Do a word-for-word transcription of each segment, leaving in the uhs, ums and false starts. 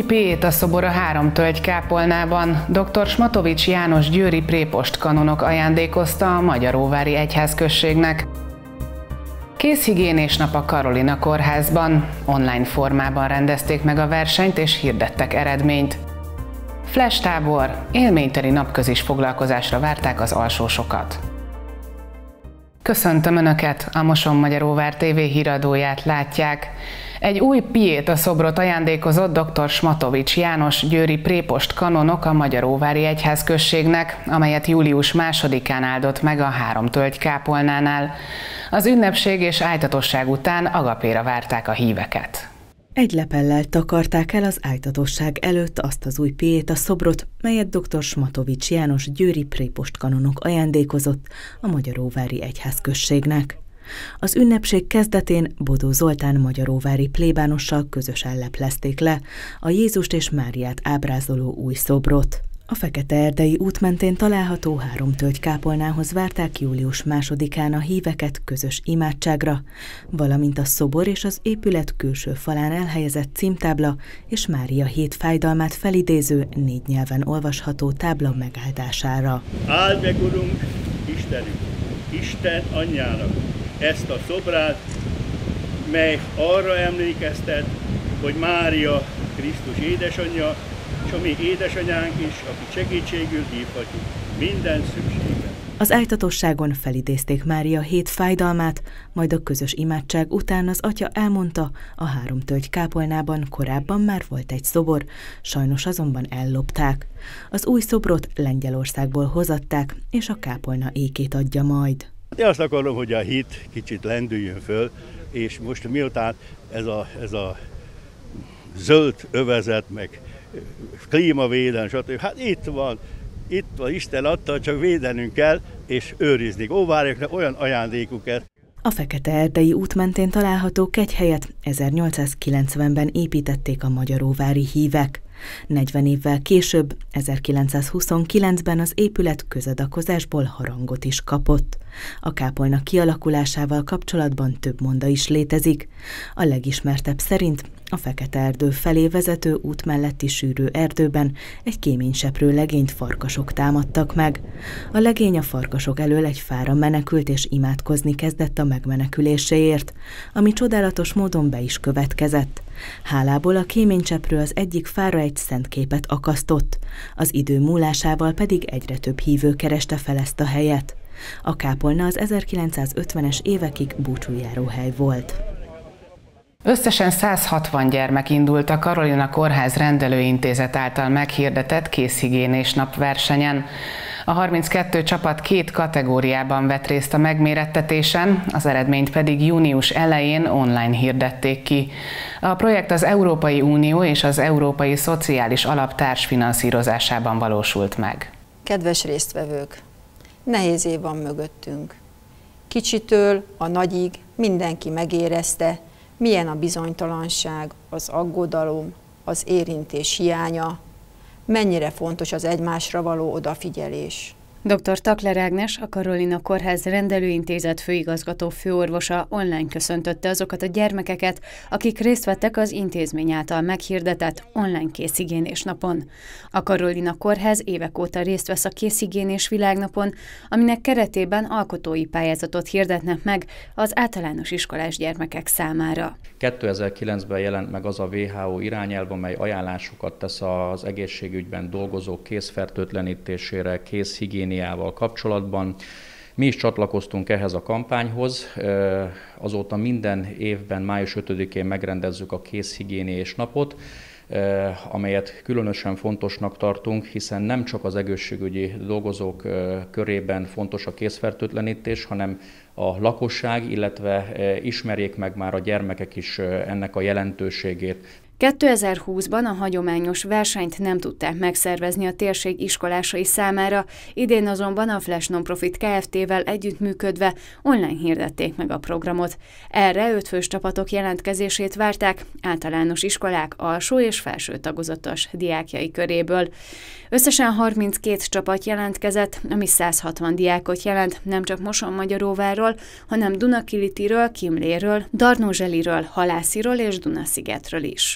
piéta szobor a Háromtölgy kápolnában dr. Smatovics János győri prépost kanonok ajándékozta a Magyaróvári egyházközségnek. Kézhigiénés nap a Karolina kórházban. Online formában rendezték meg a versenyt és hirdettek eredményt. Flash tábor, élményteli napközis foglalkozásra várták az alsósokat. Köszöntöm Önöket, a Moson-Magyaróvár té vé híradóját látják. Egy új piéta szobrot ajándékozott dr. Smatovics János győri prépost kanonok a Magyaróvári egyházközségnek, amelyet július másodikán áldott meg a Háromtölgy kápolnánál. Az ünnepség és ájtatosság után agapéra várták a híveket. Egy lepellel takarták el az ájtatosság előtt azt az új piéta szobrot, melyet dr. Smatovics János győri prépost kanonok ajándékozott a Magyaróvári egyházközségnek. Az ünnepség kezdetén Bodó Zoltán magyaróvári plébánossal közösen leplezték le a Jézust és Máriát ábrázoló új szobrot. A Fekete-Erdei út mentén található Háromtölgy kápolnához várták július másodikán a híveket közös imádságra, valamint a szobor és az épület külső falán elhelyezett címtábla és Mária hét fájdalmát felidéző négy nyelven olvasható tábla megáldására. Áld meg, Urunk, Istenünk, Isten anyjának ezt a szobrát, mely arra emlékeztet, hogy Mária Krisztus édesanyja, és a mi édesanyánk is, aki segítségül hívhatjuk minden szükségben. Az ájtatosságon felidézték Mária hét fájdalmát, majd a közös imádság után az atya elmondta, a Háromtölgy kápolnában korábban már volt egy szobor, sajnos azonban ellopták. Az új szobrot Lengyelországból hozatták, és a kápolna ékét adja majd. Én azt akarom, hogy a hit kicsit lendüljön föl, és most miután ez a, ez a zöld övezet, meg klímavédelem, stb. Hát itt van, itt van, Isten adta, csak védenünk kell, és őrizni. Óvárjaknak olyan ajándékukat. A Fekete-Erdei út mentén található kegyhelyet ezernyolcszázkilencvenben építették a magyaróvári hívek. negyven évvel később, ezerkilencszázhuszonkilencben az épület közadakozásból harangot is kapott. A kápolna kialakulásával kapcsolatban több monda is létezik. A legismertebb szerint a Fekete-erdő felé vezető út melletti sűrű erdőben egy kéményseprő legényt farkasok támadtak meg. A legény a farkasok elől egy fára menekült és imádkozni kezdett a megmeneküléséért, ami csodálatos módon be is következett. Hálából a kéménycseprő az egyik fára egy szent képet akasztott, az idő múlásával pedig egyre több hívő kereste fel ezt a helyet. A kápolna az ezerkilencszázötvenes évekig búcsújáróhely volt. Összesen száz hatvan gyermek indult a Karolina kórház rendelőintézet által meghirdetett kézhigiénés nap versenyen. A harminckettő csapat két kategóriában vett részt a megmérettetésen, az eredményt pedig június elején online hirdették ki. A projekt az Európai Unió és az Európai Szociális Alap társfinanszírozásában valósult meg. Kedves résztvevők! Nehéz év van mögöttünk. Kicsitől a nagyig mindenki megérezte, milyen a bizonytalanság, az aggodalom, az érintés hiánya, mennyire fontos az egymásra való odafigyelés. dr. Takler Ágnes, a Karolina kórház rendelőintézet főigazgató főorvosa online köszöntötte azokat a gyermekeket, akik részt vettek az intézmény által meghirdetett online kézhigiénés napon. A Karolina kórház évek óta részt vesz a kézhigiénés világnapon, aminek keretében alkotói pályázatot hirdetnek meg az általános iskolás gyermekek számára. kétezer-kilencben jelent meg az a vé há ó irányelv, amely ajánlásokat tesz az egészségügyben dolgozók kézfertőtlenítésére, kézhigiéniával kapcsolatban. Mi is csatlakoztunk ehhez a kampányhoz, azóta minden évben május ötödikén megrendezzük a kézhigiénés napot, amelyet különösen fontosnak tartunk, hiszen nem csak az egészségügyi dolgozók körében fontos a kézfertőtlenítés, hanem a lakosság, illetve ismerjék meg már a gyermekek is ennek a jelentőségét. kétezer-húszban a hagyományos versenyt nem tudták megszervezni a térség iskolásai számára, idén azonban a Flash Nonprofit Kft-vel együttműködve online hirdették meg a programot. Erre ötfős csapatok jelentkezését várták általános iskolák alsó és felső tagozatos diákjai köréből. Összesen harminckét csapat jelentkezett, ami száz hatvan diákot jelent, nem csak Moson-Magyaróvárról, hanem Dunakilitiről, Kimléről, Darnózseliről, Halásziról és Dunaszigetről is.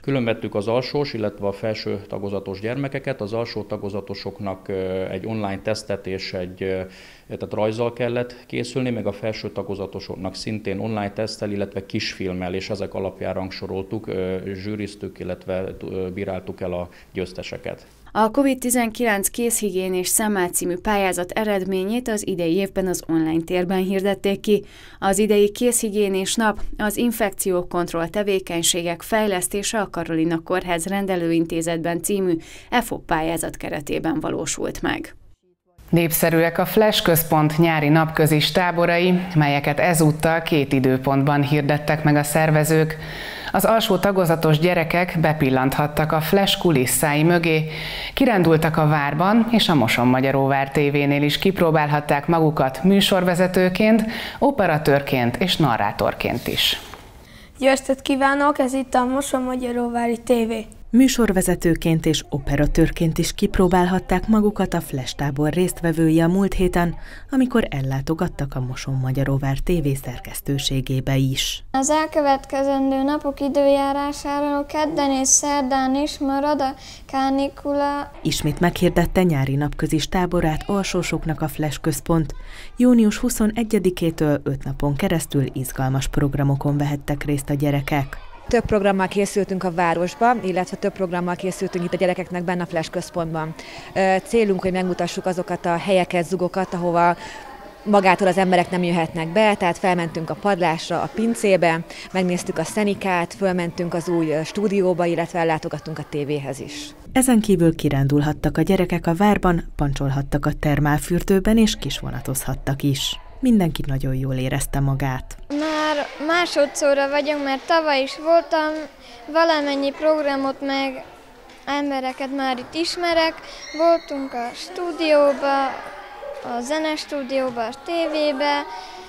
Különvettük az alsós, illetve a felső tagozatos gyermekeket. Az alsó tagozatosoknak egy online tesztet és egy tehát rajzzal kellett készülni, meg a felső tagozatosoknak szintén online teszttel, illetve kisfilmmel, és ezek alapján rangsoroltuk, zsűriztük, illetve bíráltuk el a győzteseket. A kovid tizenkilenc kézhigién és szemmel című pályázat eredményét az idei évben az online térben hirdették ki. Az idei kézhigiénés nap az infekciókontroll tevékenységek fejlesztése a Karolina Kórház Rendelőintézetben című e f o p pályázat keretében valósult meg. Népszerűek a Flash Központ nyári napközis táborai, melyeket ezúttal két időpontban hirdettek meg a szervezők. Az alsó tagozatos gyerekek bepillanthattak a Flash kulisszái mögé, kirándultak a várban, és a Mosonmagyaróvár tévénél is kipróbálhatták magukat műsorvezetőként, operatőrként és narrátorként is. Jó estét kívánok, ez itt a Mosonmagyaróvári tévé. Műsorvezetőként és operatőrként is kipróbálhatták magukat a Flash tábor résztvevői a múlt héten, amikor ellátogattak a Mosonmagyaróvár tévé szerkesztőségébe is. Az elkövetkezendő napok időjárásáról kedden és szerdán is marad a kánikula. Ismét meghirdette nyári napközis táborát alsósoknak a Flash Központ. június huszonegyedikétől öt napon keresztül izgalmas programokon vehettek részt a gyerekek. Több programmal készültünk a városba, illetve több programmal készültünk itt a gyerekeknek benne a Flash Központban. Célunk, hogy megmutassuk azokat a helyeket, zugokat, ahova magától az emberek nem jöhetnek be, tehát felmentünk a padlásra, a pincébe, megnéztük a szenikát, fölmentünk az új stúdióba, illetve ellátogattunk a tévéhez is. Ezen kívül kirándulhattak a gyerekek a várban, pancsolhattak a termálfürdőben és kisvonatozhattak is. Mindenki nagyon jól érezte magát. Már másodszorra vagyunk, mert tavaly is voltam, valamennyi programot meg embereket már itt ismerek. Voltunk a stúdióba, a zenestúdióba, a tévébe,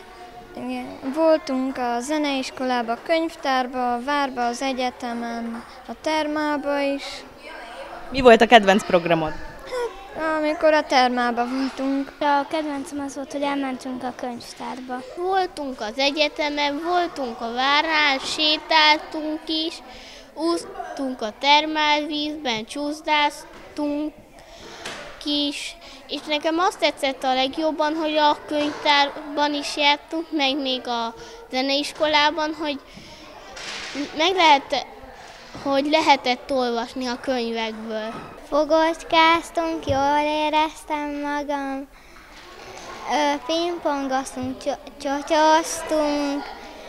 voltunk a zeneiskolába, a könyvtárba, a várba, az egyetemen, a termába is. Mi volt a kedvenc programod? Amikor a termában voltunk. A kedvencem az volt, hogy elmentünk a könyvtárba. Voltunk az egyetemen, voltunk a várnál, sétáltunk is, úsztunk a termálvízben, csúszdáztunk is, és nekem azt tetszett a legjobban, hogy a könyvtárban is jártunk, meg még a zeneiskolában, hogy meg lehet, hogy lehetett olvasni a könyvekből. Fogocskáztunk, jól éreztem magam, pingpongoztunk, csocsoztunk,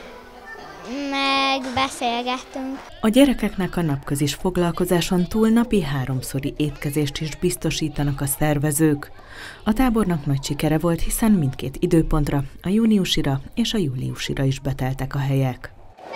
meg beszélgettünk. A gyerekeknek a napközis foglalkozáson túl napi háromszori étkezést is biztosítanak a szervezők. A tábornak nagy sikere volt, hiszen mindkét időpontra, a júniusira és a júliusira is beteltek a helyek.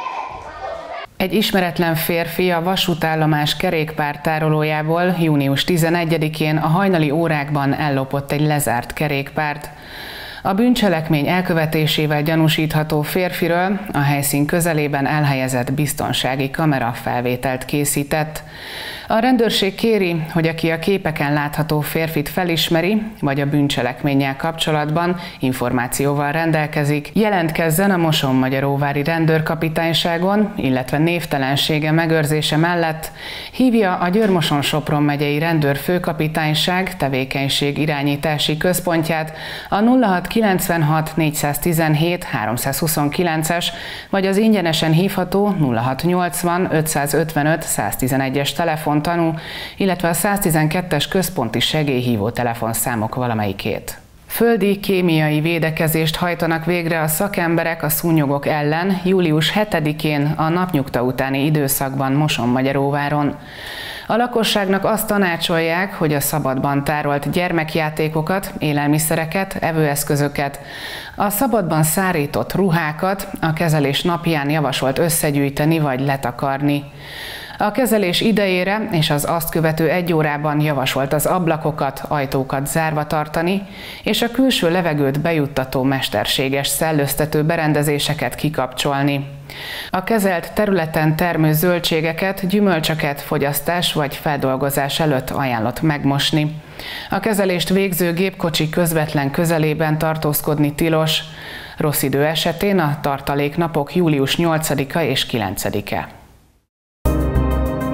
Egy ismeretlen férfi a vasútállomás kerékpártárolójából június tizenegyedikén a hajnali órákban ellopott egy lezárt kerékpárt. A bűncselekmény elkövetésével gyanúsítható férfiről a helyszín közelében elhelyezett biztonsági kamera felvételt készített. A rendőrség kéri, hogy aki a képeken látható férfit felismeri, vagy a bűncselekménnyel kapcsolatban információval rendelkezik, jelentkezzen a Mosonmagyaróvári rendőrkapitányságon, illetve névtelensége megőrzése mellett hívja a Győr-Moson-Sopron megyei rendőrfőkapitányság tevékenység irányítási központját a nulla hat kilencvenhat négyszáztizenhét háromszázhuszonkilences vagy az ingyenesen hívható nulla hat nyolcvan ötszázötvenöt száztizenegyes telefontanú, illetve a száztizenkettes központi segélyhívó telefonszámok valamelyikét. Földi kémiai védekezést hajtanak végre a szakemberek a szúnyogok ellen július hetedikén a napnyugta utáni időszakban Mosonmagyaróváron. A lakosságnak azt tanácsolják, hogy a szabadban tárolt gyermekjátékokat, élelmiszereket, evőeszközöket, a szabadban szárított ruhákat a kezelés napján javasolt összegyűjteni vagy letakarni. A kezelés idejére és az azt követő egy órában javasolt az ablakokat, ajtókat zárva tartani, és a külső levegőt bejuttató mesterséges szellőztető berendezéseket kikapcsolni. A kezelt területen termő zöldségeket, gyümölcsöket fogyasztás vagy feldolgozás előtt ajánlott megmosni. A kezelést végző gépkocsi közvetlen közelében tartózkodni tilos. Rossz idő esetén a tartaléknapok július nyolcadika és kilencedike.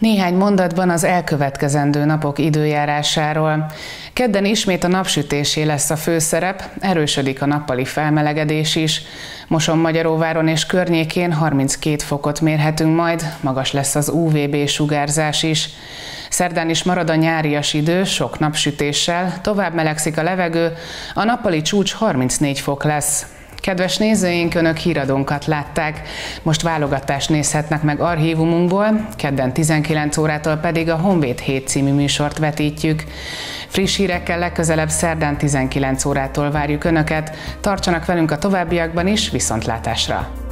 Néhány mondatban az elkövetkezendő napok időjárásáról. Kedden ismét a napsütésé lesz a főszerep, erősödik a nappali felmelegedés is. Mosonmagyaróváron és környékén harminckét fokot mérhetünk majd, magas lesz az u vé bé sugárzás is. Szerdán is marad a nyárias idő, sok napsütéssel, tovább melegszik a levegő, a nappali csúcs harmincnégy fok lesz. Kedves nézőink, Önök híradónkat látták, most válogatást nézhetnek meg archívumunkból, kedden tizenkilenc órától pedig a Honvéd hét című műsort vetítjük. Friss hírekkel legközelebb szerdán tizenkilenc órától várjuk Önöket, tartsanak velünk a továbbiakban is, viszontlátásra!